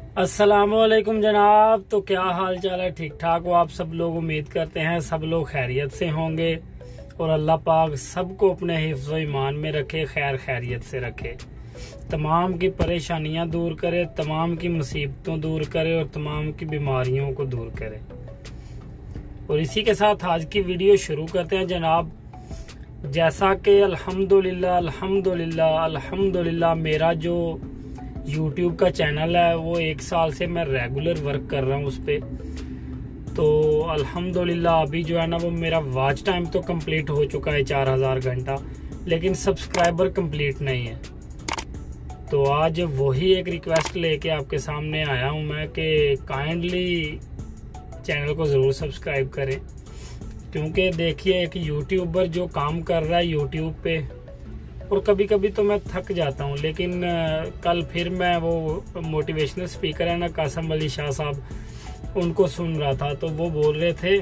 अस्सलामुअलैकुम जनाब। तो क्या हाल चाल है? ठीक ठाक हो आप सब लोग? उम्मीद करते हैं सब लोग खैरियत से होंगे और अल्लाह पाक सबको अपने हिफ्ज़ ईमान में रखे, खैर खैरियत से रखे, तमाम की परेशानियां दूर करे, तमाम की मुसीबतों दूर करे और तमाम की बीमारियों को दूर करे। और इसी के साथ आज की वीडियो शुरू करते हैं जनाब। जैसा कि अल्हम्दुलिल्लाह अल्हम्दुलिल्लाह अल्हम्दुलिल्लाह मेरा जो YouTube का चैनल है वो 1 साल से मैं रेगुलर वर्क कर रहा हूँ उस पर। तो अल्हम्दुलिल्लाह अभी जो है ना वो मेरा वॉच टाइम तो कंप्लीट हो चुका है 4000 घंटा, लेकिन सब्सक्राइबर कंप्लीट नहीं है। तो आज वही एक रिक्वेस्ट लेके आपके सामने आया हूँ मैं कि काइंडली चैनल को ज़रूर सब्सक्राइब करें, क्योंकि देखिए एक यूट्यूबर जो काम कर रहा है यूट्यूब पे, और कभी कभी तो मैं थक जाता हूँ, लेकिन कल फिर मैं वो मोटिवेशनल स्पीकर है ना कासम अली शाह साहब, उनको सुन रहा था। तो वो बोल रहे थे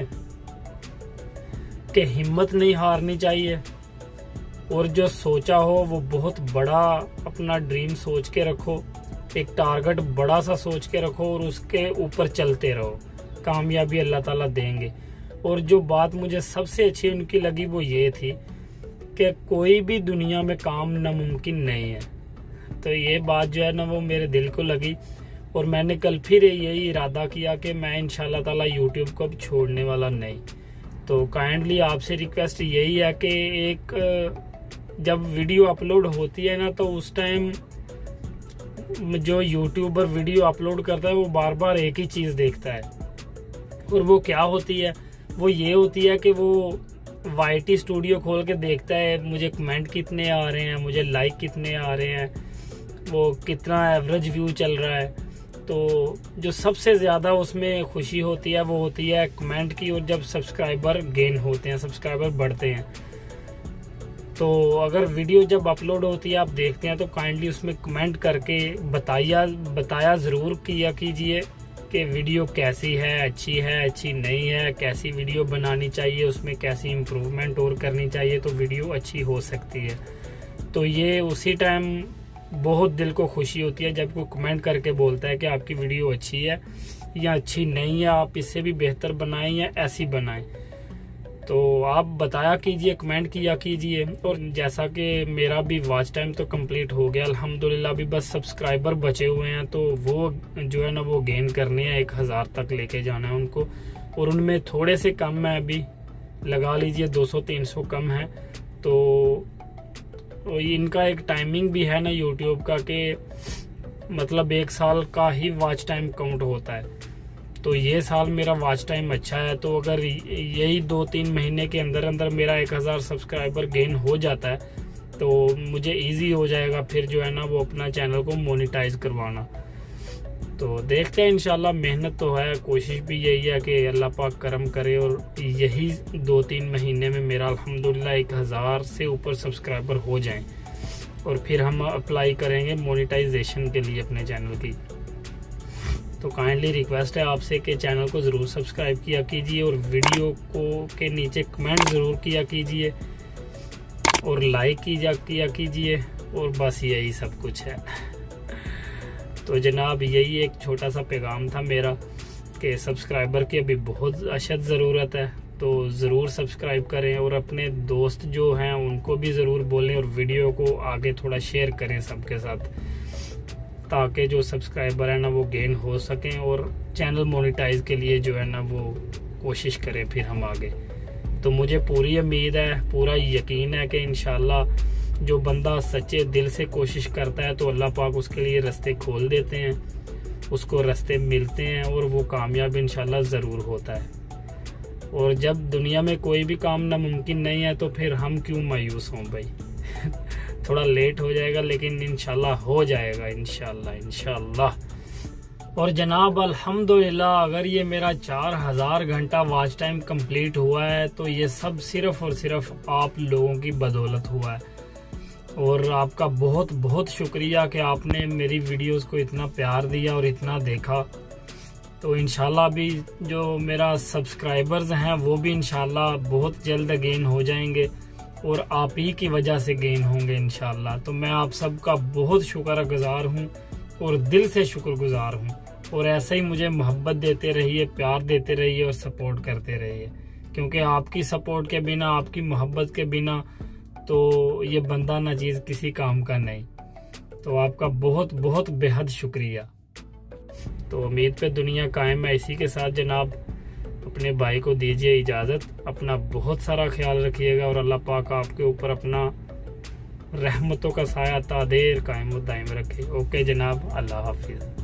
कि हिम्मत नहीं हारनी चाहिए और जो सोचा हो वो बहुत बड़ा अपना ड्रीम सोच के रखो, एक टारगेट बड़ा सा सोच के रखो और उसके ऊपर चलते रहो, कामयाबी अल्लाह ताला देंगे। और जो बात मुझे सबसे अच्छी उनकी लगी वो ये थी कि कोई भी दुनिया में काम नामुमकिन नहीं है। तो ये बात जो है ना वो मेरे दिल को लगी और मैंने कल फिर यही इरादा किया कि मैं इंशाल्लाह ताला यूट्यूब को अब छोड़ने वाला नहीं। तो काइंडली आपसे रिक्वेस्ट यही है कि एक जब वीडियो अपलोड होती है ना तो उस टाइम जो यूट्यूबर वीडियो अपलोड करता है वो बार बार एक ही चीज़ देखता है, और वो क्या होती है, वो ये होती है कि वो YT स्टूडियो खोल के देखता है मुझे कमेंट कितने आ रहे हैं, मुझे लाइक कितने आ रहे हैं, वो कितना एवरेज व्यू चल रहा है। तो जो सबसे ज़्यादा उसमें खुशी होती है वो होती है कमेंट की, और जब सब्सक्राइबर गेन होते हैं, सब्सक्राइबर बढ़ते हैं। तो अगर वीडियो जब अपलोड होती है आप देखते हैं तो काइंडली उसमें कमेंट करके बताया ज़रूर किया कीजिए कि वीडियो कैसी है, अच्छी नहीं है, कैसी वीडियो बनानी चाहिए, उसमें कैसी इम्प्रूवमेंट और करनी चाहिए तो वीडियो अच्छी हो सकती है। तो ये उसी टाइम बहुत दिल को खुशी होती है जब कोई कमेंट करके बोलता है कि आपकी वीडियो अच्छी है या अच्छी नहीं है, आप इससे भी बेहतर बनाएं या ऐसी बनाएं। तो आप बताया कीजिए, कमेंट किया कीजिए। और जैसा कि मेरा भी वॉच टाइम तो कंप्लीट हो गया अल्हम्दुलिल्लाह, अभी बस सब्सक्राइबर बचे हुए हैं, तो वो जो है ना वो गेन करने हैं, 1000 तक लेके जाना है उनको। और उनमें थोड़े से कम है, अभी लगा लीजिए 200-300 कम है। तो इनका एक टाइमिंग भी है ना यूट्यूब का कि मतलब 1 साल का ही वॉच टाइम काउंट होता है। तो ये साल मेरा वॉच टाइम अच्छा है, तो अगर यही 2-3 महीने के अंदर अंदर मेरा 1000 सब्सक्राइबर गेन हो जाता है तो मुझे इजी हो जाएगा फिर जो है ना वो अपना चैनल को मोनेटाइज करवाना। तो देखते हैं इंशाल्लाह, मेहनत तो है, कोशिश भी यही है कि अल्लाह पाक करम करे और यही 2-3 महीने में मेरा अल्हम्दुलिल्लाह 1000 से ऊपर सब्सक्राइबर हो जाएं और फिर हम अप्लाई करेंगे मोनेटाइजेशन के लिए अपने चैनल की। तो काइंडली रिक्वेस्ट है आपसे कि चैनल को ज़रूर सब्सक्राइब किया कीजिए और वीडियो को के नीचे कमेंट ज़रूर किया कीजिए और लाइक किया कीजिए, और बस यही सब कुछ है। तो जनाब यही एक छोटा सा पैगाम था मेरा कि सब्सक्राइबर की अभी बहुत अशद ज़रूरत है, तो ज़रूर सब्सक्राइब करें और अपने दोस्त जो हैं उनको भी ज़रूर बोलें और वीडियो को आगे थोड़ा शेयर करें सबके साथ, ताकि जो सब्सक्राइबर है ना वो गेन हो सकें और चैनल मोनेटाइज के लिए जो है ना वो कोशिश करें फिर हम आगे। तो मुझे पूरी उम्मीद है, पूरा यकीन है कि इंशाल्लाह जो बंदा सच्चे दिल से कोशिश करता है तो अल्लाह पाक उसके लिए रास्ते खोल देते हैं, उसको रास्ते मिलते हैं और वो कामयाब इंशाल्लाह ज़रूर होता है। और जब दुनिया में कोई भी काम नामुमकिन नहीं है तो फिर हम क्यों मायूस हों भाई। थोड़ा लेट हो जाएगा लेकिन इंशाल्लाह हो जाएगा, इंशाल्लाह। और जनाब अल्हम्दुलिल्लाह अगर ये मेरा 4000 घंटा वॉच टाइम कंप्लीट हुआ है तो ये सब सिर्फ और सिर्फ आप लोगों की बदौलत हुआ है। और आपका बहुत बहुत शुक्रिया कि आपने मेरी वीडियोस को इतना प्यार दिया और इतना देखा। तो इंशाल्लाह अभी जो मेरा सब्सक्राइबर्स हैं वो भी इंशाल्लाह बहुत जल्द गेन हो जाएंगे और आप ही की वजह से गेन होंगे इंशाल्लाह। तो मैं आप सबका बहुत शुक्रगुजार हूँ और दिल से शुक्रगुजार हूँ। और ऐसे ही मुझे मोहब्बत देते रहिए, प्यार देते रहिए और सपोर्ट करते रहिए, क्योंकि आपकी सपोर्ट के बिना, आपकी मोहब्बत के बिना तो ये बंदा ना चीज़ किसी काम का नहीं। तो आपका बहुत बहुत बेहद शुक्रिया। तो उम्मीद पे दुनिया कायम है। इसी के साथ जनाब अपने भाई को दीजिए इजाज़त। अपना बहुत सारा ख्याल रखिएगा और अल्लाह पाक आपके ऊपर अपना रहमतों का साया तादेर कायम दायम रखे। ओके जनाब, अल्लाह हाफिज़।